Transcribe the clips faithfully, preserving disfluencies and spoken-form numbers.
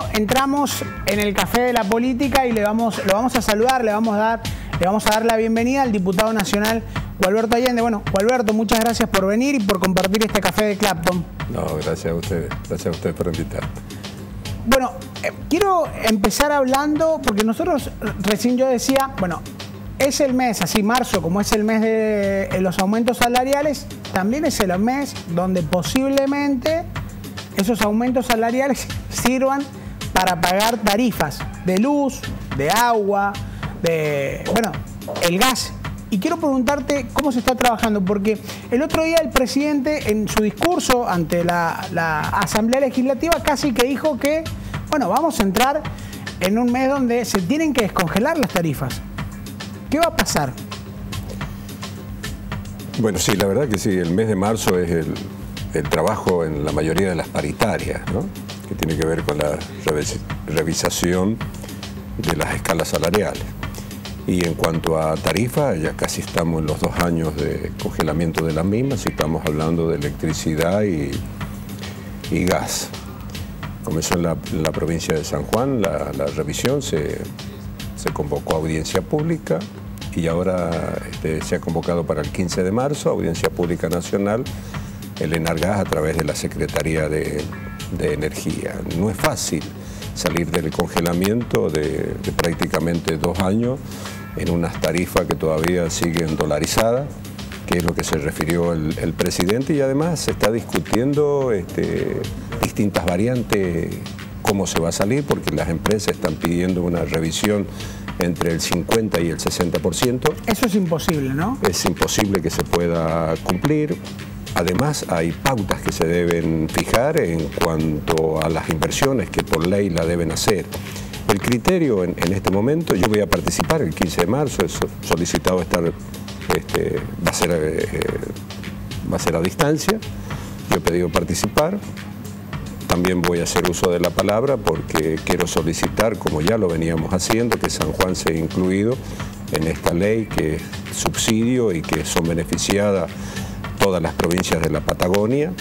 Entramos en el café de la política y le vamos, lo vamos a saludar, le vamos a dar, le vamos a dar la bienvenida al diputado nacional Gualberto Allende. Bueno, Gualberto, muchas gracias por venir y por compartir este café de Clapton. No, gracias a ustedes, gracias a ustedes por invitar. Bueno, eh, quiero empezar hablando, porque nosotros, recién yo decía, bueno, es el mes, así marzo, como es el mes de los aumentos salariales, también es el mes donde posiblemente esos aumentos salariales sirvan para pagar tarifas de luz, de agua, de, bueno, el gas. Y quiero preguntarte cómo se está trabajando, porque el otro día el presidente en su discurso ante la, la Asamblea Legislativa casi que dijo que, bueno, vamos a entrar en un mes donde se tienen que descongelar las tarifas. ¿Qué va a pasar? Bueno, sí, la verdad que sí, el mes de marzo es el, el trabajo en la mayoría de las paritarias, ¿no? Que tiene que ver con la revis revisación de las escalas salariales. Y en cuanto a tarifa, ya casi estamos en los dos años de congelamiento de las mismas, y estamos hablando de electricidad y, y gas. Comenzó en la, en la provincia de San Juan, la, la revisión, se, se convocó a audiencia pública y ahora este, se ha convocado para el quince de marzo, audiencia pública nacional, el Enargas a través de la Secretaría de, de Energía. No es fácil salir del congelamiento de, de prácticamente dos años en unas tarifas que todavía siguen dolarizadas, que es lo que se refirió el, el presidente, y además se está discutiendo este, distintas variantes, cómo se va a salir, porque las empresas están pidiendo una revisión entre el cincuenta y el sesenta por ciento. Eso es imposible, ¿no? Es imposible que se pueda cumplir. Además, hay pautas que se deben fijar en cuanto a las inversiones que por ley la deben hacer. El criterio en, en este momento, yo voy a participar el quince de marzo, he solicitado estar, este, va a ser, eh, va a ser a distancia, yo he pedido participar. También voy a hacer uso de la palabra porque quiero solicitar, como ya lo veníamos haciendo, que San Juan sea incluido en esta ley que es subsidio y que son beneficiadas todas las provincias de la Patagonia,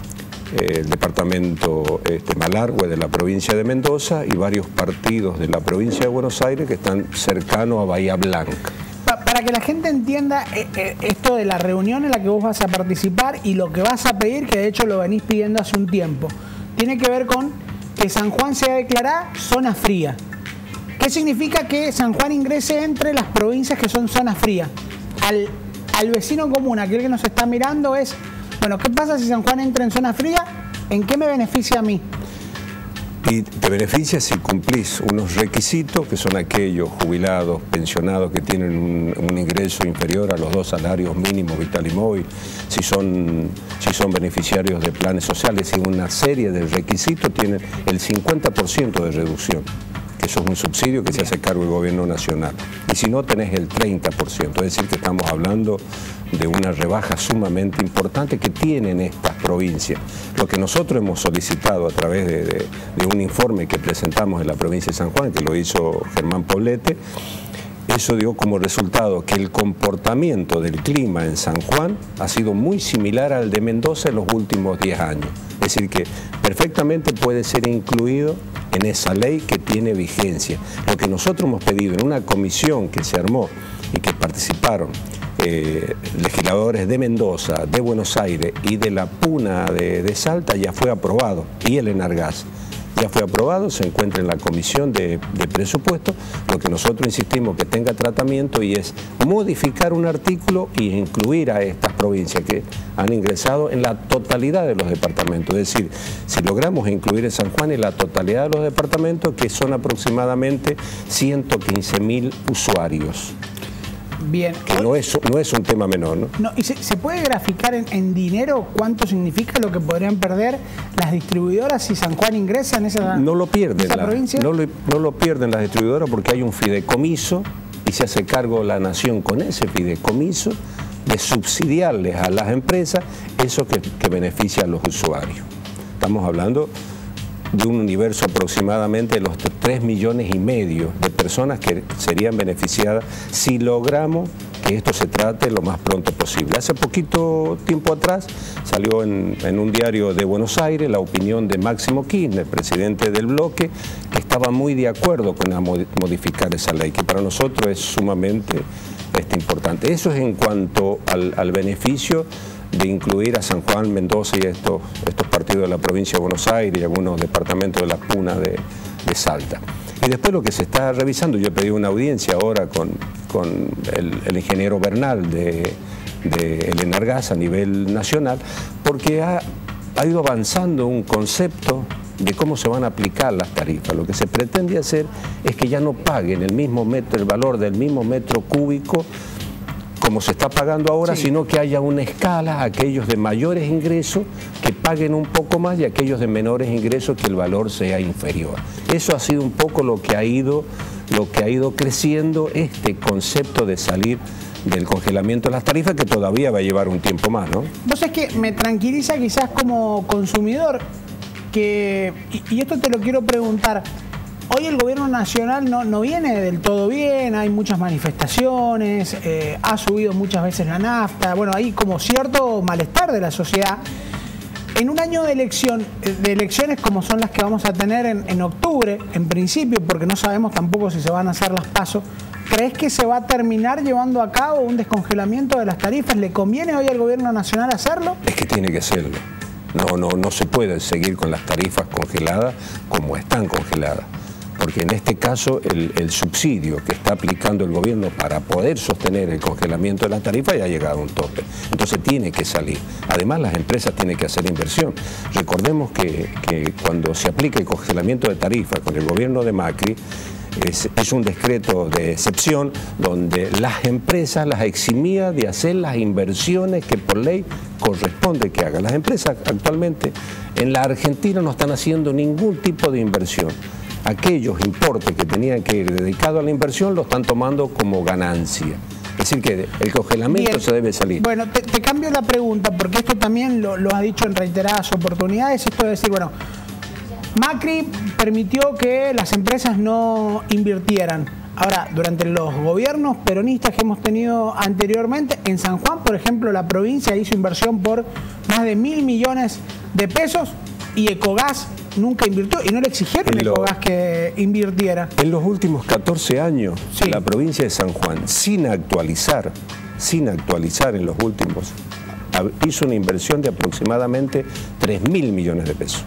el departamento este, Malargüe de la provincia de Mendoza y varios partidos de la provincia de Buenos Aires que están cercanos a Bahía Blanca. Para que la gente entienda eh, eh, esto de la reunión en la que vos vas a participar y lo que vas a pedir, que de hecho lo venís pidiendo hace un tiempo, tiene que ver con que San Juan sea declarada zona fría. ¿Qué significa que San Juan ingrese entre las provincias que son zona fría? Al, al vecino común, aquel que nos está mirando, es, bueno, ¿qué pasa si San Juan entra en zona fría? ¿En qué me beneficia a mí? Y te beneficia si cumplís unos requisitos, que son aquellos jubilados, pensionados que tienen un, un ingreso inferior a los dos salarios mínimos vital y móvil, si son, si son beneficiarios de planes sociales, y una serie de requisitos tienen el cincuenta por ciento de reducción, que eso es un subsidio que se hace cargo del gobierno nacional. Y si no, tenés el treinta por ciento, es decir, que estamos hablando de una rebaja sumamente importante que tienen estas provincias. Lo que nosotros hemos solicitado a través de, de, de un informe que presentamos en la provincia de San Juan, que lo hizo Germán Poblete, eso dio como resultado que el comportamiento del clima en San Juan ha sido muy similar al de Mendoza en los últimos diez años. Es decir, que perfectamente puede ser incluido en esa ley que tiene vigencia. Lo que nosotros hemos pedido en una comisión que se armó y que participaron eh, legisladores de Mendoza, de Buenos Aires y de la Puna de, de Salta, ya fue aprobado, y el Enargas ya fue aprobado, se encuentra en la comisión de, de presupuesto. Lo que nosotros insistimos que tenga tratamiento y es modificar un artículo y incluir a estas provincias que han ingresado en la totalidad de los departamentos. Es decir, si logramos incluir en San Juan en la totalidad de los departamentos, que son aproximadamente ciento quince mil usuarios. Bien. Que no es, no es un tema menor, ¿no? No, ¿y se, se puede graficar en, en dinero cuánto significa lo que podrían perder las distribuidoras si San Juan ingresa en esa, no lo pierden, esa la, provincia? No lo, no lo pierden las distribuidoras porque hay un fideicomiso y se hace cargo la nación con ese fideicomiso de subsidiarles a las empresas eso que, que beneficia a los usuarios. Estamos hablando de un universo aproximadamente de los tres millones y medio de personas que serían beneficiadas si logramos que esto se trate lo más pronto posible. Hace poquito tiempo atrás salió en, en un diario de Buenos Aires la opinión de Máximo Kirchner, presidente del bloque, que estaba muy de acuerdo con la modificar esa ley, que para nosotros es sumamente este, importante. Eso es en cuanto al, al beneficio de incluir a San Juan, Mendoza y estos, estos partidos de la provincia de Buenos Aires y algunos departamentos de la Puna de, de Salta. Y después lo que se está revisando, yo he pedido una audiencia ahora con, con el, el ingeniero Bernal de, de el Enargas a nivel nacional, porque ha, ha ido avanzando un concepto de cómo se van a aplicar las tarifas. Lo que se pretende hacer es que ya no paguen el mismo metro, el valor del mismo metro cúbico como se está pagando ahora, sí, sino que haya una escala, aquellos de mayores ingresos que paguen un poco más y aquellos de menores ingresos que el valor sea inferior. Eso ha sido un poco lo que ha ido, lo que ha ido creciendo este concepto de salir del congelamiento de las tarifas, que todavía va a llevar un tiempo más, ¿no? Entonces, que me tranquiliza quizás como consumidor, que, y, y esto te lo quiero preguntar, hoy el gobierno nacional no, no viene del todo bien, hay muchas manifestaciones, eh, ha subido muchas veces la nafta, bueno, hay como cierto malestar de la sociedad. En un año de elección, de elecciones como son las que vamos a tener en, en octubre, en principio, porque no sabemos tampoco si se van a hacer las PASO, ¿crees que se va a terminar llevando a cabo un descongelamiento de las tarifas? ¿Le conviene hoy al gobierno nacional hacerlo? Es que tiene que hacerlo. No, no, no se puede seguir con las tarifas congeladas como están congeladas. Porque en este caso el, el subsidio que está aplicando el gobierno para poder sostener el congelamiento de la tarifa ya ha llegado a un tope. Entonces tiene que salir. Además las empresas tienen que hacer inversión. Recordemos que, que cuando se aplica el congelamiento de tarifas con el gobierno de Macri, es, es un decreto de excepción donde las empresas las eximía de hacer las inversiones que por ley corresponde que hagan. Las empresas actualmente en la Argentina no están haciendo ningún tipo de inversión. Aquellos importes que tenían que ir dedicados a la inversión lo están tomando como ganancia. Es decir, que el congelamiento Bien. se debe salir. Bueno, te, te cambio la pregunta, porque esto también lo, lo has dicho en reiteradas oportunidades, esto de decir, bueno, Macri permitió que las empresas no invirtieran. Ahora, durante los gobiernos peronistas que hemos tenido anteriormente, en San Juan, por ejemplo, la provincia hizo inversión por más de mil millones de pesos y Ecogas nunca invirtió y no le exigieron a Ecogas que invirtiera. En los últimos catorce años, sí, la provincia de San Juan, sin actualizar, sin actualizar en los últimos, hizo una inversión de aproximadamente tres mil millones de pesos.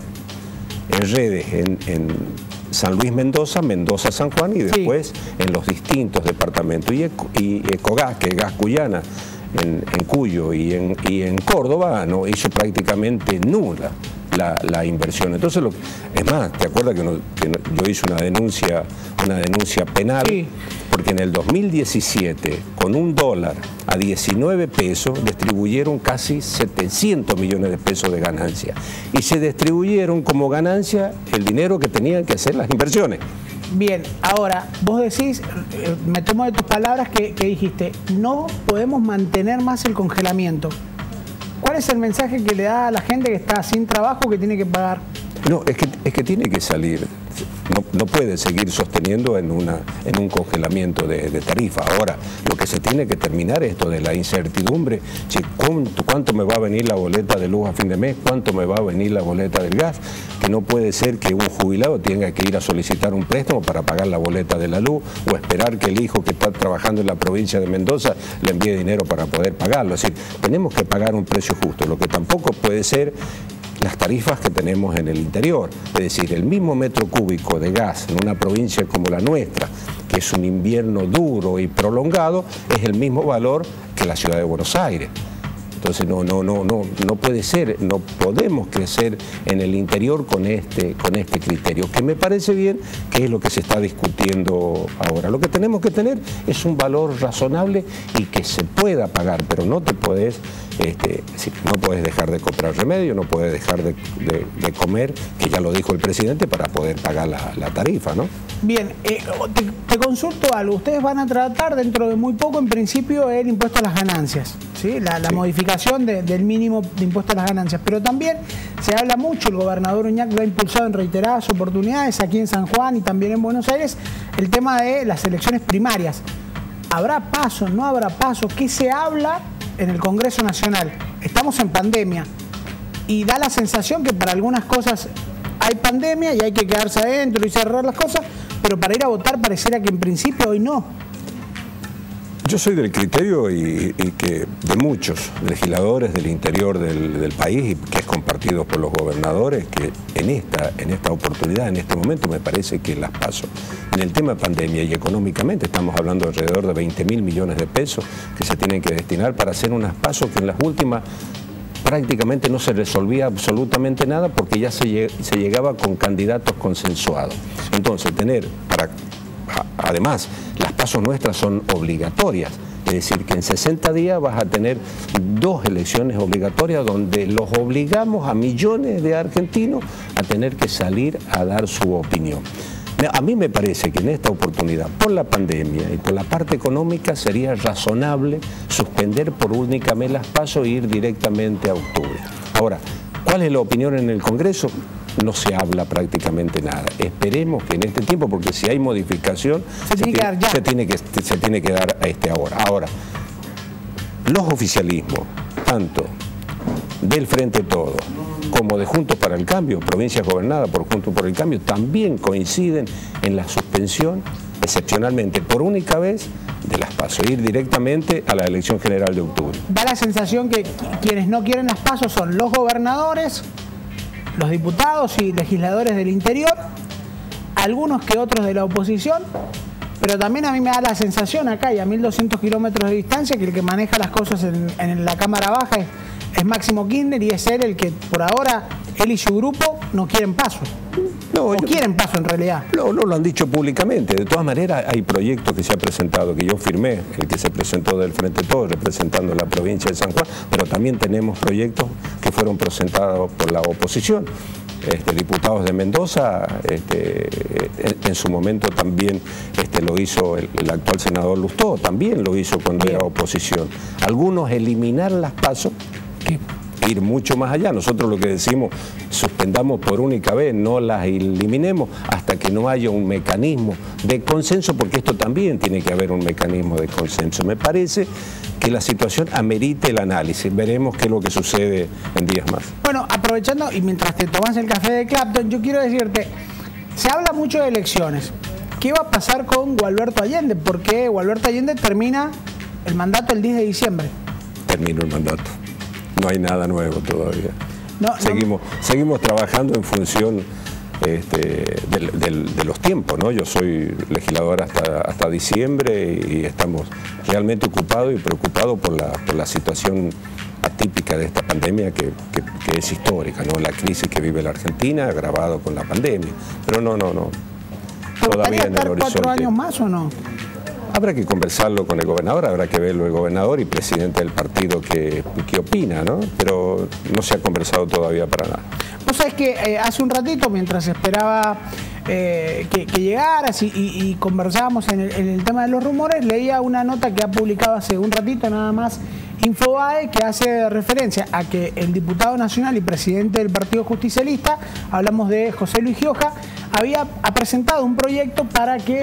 En redes, en, en San Luis Mendoza, Mendoza San Juan y después sí, en los distintos departamentos. Y, Eco, y Ecogas, que es Gas Cuyana, en, en Cuyo y en, y en Córdoba, no hizo prácticamente nula La, la inversión. Entonces, lo, es más, ¿te acuerdas que, no, que no, yo hice una denuncia, una denuncia penal? Sí. Porque en el dos mil diecisiete, con un dólar a diecinueve pesos, distribuyeron casi setecientos millones de pesos de ganancia. Y se distribuyeron como ganancia el dinero que tenían que hacer las inversiones. Bien, ahora, vos decís, eh, me tomo de tus palabras que, que dijiste, no podemos mantener más el congelamiento. ¿Cuál es el mensaje que le da a la gente que está sin trabajo, que tiene que pagar? No, es que, es que tiene que salir. No, no puede seguir sosteniendo en, una, en un congelamiento de, de tarifa. Ahora, lo que se tiene que terminar es esto de la incertidumbre. Si, ¿cuánto, ¿Cuánto me va a venir la boleta de luz a fin de mes? ¿Cuánto me va a venir la boleta del gas? Que no puede ser que un jubilado tenga que ir a solicitar un préstamo para pagar la boleta de la luz o esperar que el hijo que está trabajando en la provincia de Mendoza le envíe dinero para poder pagarlo. Es decir, tenemos que pagar un precio justo. Lo que tampoco puede ser las tarifas que tenemos en el interior, es decir, el mismo metro cúbico de gas en una provincia como la nuestra, que es un invierno duro y prolongado, es el mismo valor que la ciudad de Buenos Aires. Entonces no, no, no, no, no puede ser, no podemos crecer en el interior con este, con este criterio, que me parece bien, que es lo que se está discutiendo ahora. Lo que tenemos que tener es un valor razonable y que se pueda pagar, pero no te puedes, este, no puedes dejar de comprar remedio, no puedes dejar de, de, de comer, que ya lo dijo el presidente, para poder pagar la, la tarifa, ¿no? Bien, eh, te, te consulto algo. Ustedes van a tratar dentro de muy poco, en principio, el impuesto a las ganancias, ¿sí? La, la sí. modificación de, del mínimo de impuesto a las ganancias. Pero también se habla mucho, el gobernador Oñate lo ha impulsado en reiteradas oportunidades aquí en San Juan y también en Buenos Aires, el tema de las elecciones primarias. ¿Habrá paso? ¿No habrá paso? ¿Qué se habla en el Congreso Nacional? Estamos en pandemia y da la sensación que para algunas cosas hay pandemia y hay que quedarse adentro y cerrar las cosas, pero para ir a votar pareciera que en principio hoy no. Yo soy del criterio y, y que de muchos legisladores del interior del, del país, y que es compartido por los gobernadores, que en esta, en esta oportunidad, en este momento, me parece que las PASO, en el tema de pandemia y económicamente, estamos hablando de alrededor de veinte mil millones de pesos que se tienen que destinar para hacer unas PASO que en las últimas prácticamente no se resolvía absolutamente nada porque ya se, se llegaba con candidatos consensuados. Entonces, tener para... Además, las PASO nuestras son obligatorias, es decir, que en sesenta días vas a tener dos elecciones obligatorias donde los obligamos a millones de argentinos a tener que salir a dar su opinión. A mí me parece que en esta oportunidad, por la pandemia y por la parte económica, sería razonable suspender por únicamente las PASO e ir directamente a octubre. Ahora, ¿cuál es la opinión en el Congreso? No se habla prácticamente nada. Esperemos que en este tiempo, porque si hay modificación, se, se, tiene, que se, tiene, que, se tiene que dar a este ahora. Ahora, los oficialismos, tanto del Frente Todo como de Juntos para el Cambio, provincias gobernadas por Juntos por el Cambio, también coinciden en la suspensión, excepcionalmente por única vez, de las PASO, ir directamente a la elección general de octubre. Da la sensación que quienes no quieren las PASO son los gobernadores, los diputados y legisladores del interior, algunos que otros de la oposición, pero también a mí me da la sensación acá y a mil doscientos kilómetros de distancia que el que maneja las cosas en, en la Cámara Baja es, es Máximo Kirchner y es él el que por ahora, él y su grupo no quieren paso. No, o yo, quieren paso en realidad. No, no lo han dicho públicamente. De todas maneras hay proyectos que se ha presentado, que yo firmé, el que se presentó del Frente Todo, representando la provincia de San Juan, pero también tenemos proyectos que fueron presentados por la oposición. Este, diputados de Mendoza, este, en, en su momento también este, lo hizo el, el actual senador Lustó, también lo hizo cuando Bien. era oposición. Algunos eliminar las PASO, que ir mucho más allá. Nosotros lo que decimos, suspendamos por única vez, no las eliminemos hasta que no haya un mecanismo de consenso, porque esto también tiene que haber un mecanismo de consenso. Me parece que la situación amerite el análisis. Veremos qué es lo que sucede en días más. Bueno, aprovechando y mientras te tomas el café de Clapton, yo quiero decirte, se habla mucho de elecciones. ¿Qué va a pasar con Gualberto Allende? Porque Gualberto Allende termina el mandato el diez de diciembre. Termina el mandato. No hay nada nuevo todavía. No, seguimos, no. seguimos trabajando en función este, del, del, de los tiempos, ¿no? Yo soy legislador hasta, hasta diciembre y estamos realmente ocupados y preocupados por la, por la situación atípica de esta pandemia que, que, que es histórica, ¿no? La crisis que vive la Argentina agravado con la pandemia. Pero no, no, no. Todavía en el horizonte. ¿Cuatro años más o no? Habrá que conversarlo con el gobernador, habrá que verlo el gobernador y presidente del partido que, que opina, ¿no? Pero no se ha conversado todavía para nada. Vos sabés que eh, hace un ratito, mientras esperaba eh, que, que llegaras y, y, y conversábamos en el, en el tema de los rumores, leía una nota que ha publicado hace un ratito nada más Infobae, que hace referencia a que el diputado nacional y presidente del Partido Justicialista, hablamos de José Luis Gioja, había ha presentado un proyecto para que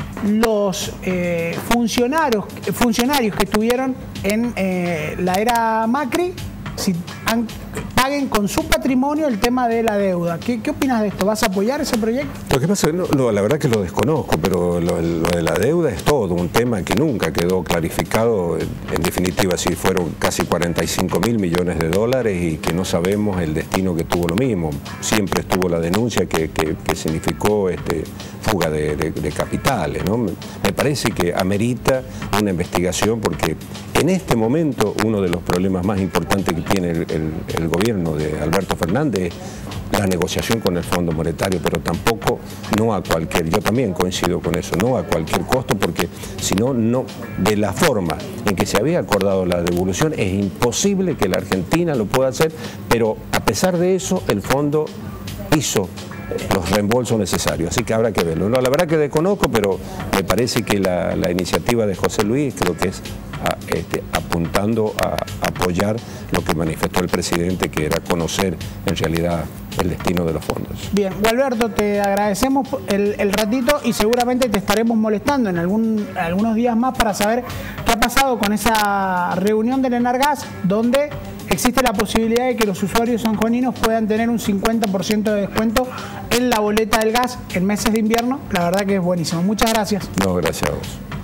los eh, funcionarios, funcionarios que estuvieron en eh, la era Macri si han, paguen con su patrimonio el tema de la deuda. ¿Qué, qué opinas de esto? ¿Vas a apoyar ese proyecto? Lo que pasa es que no, no, la verdad que lo desconozco, pero lo, lo de la deuda es todo un tema que nunca quedó clarificado. En, en definitiva, sí fueron casi cuarenta y cinco mil millones de dólares y que no sabemos el destino que tuvo lo mismo. Siempre estuvo la denuncia que, que, que significó este, fuga de, de, de capitales, ¿no? Me, me parece que amerita una investigación porque en este momento uno de los problemas más importantes que tiene el, el, el gobierno de Alberto Fernández es la negociación con el Fondo Monetario, pero tampoco no a cualquier, yo también coincido con eso, no a cualquier costo, porque si no, no, de la forma en que se había acordado la devolución es imposible que la Argentina lo pueda hacer, pero a pesar de eso el fondo hizo los reembolsos necesarios, así que habrá que verlo. No, la verdad que desconozco, pero me parece que la, la iniciativa de José Luis creo que es a, este, a apuntando a apoyar lo que manifestó el presidente, que era conocer en realidad el destino de los fondos. Bien, Gualberto, te agradecemos el, el ratito y seguramente te estaremos molestando en algún, algunos días más para saber qué ha pasado con esa reunión del Enargas, donde existe la posibilidad de que los usuarios sanjuaninos puedan tener un cincuenta por ciento de descuento en la boleta del gas en meses de invierno. La verdad que es buenísimo. Muchas gracias. No, gracias a vos.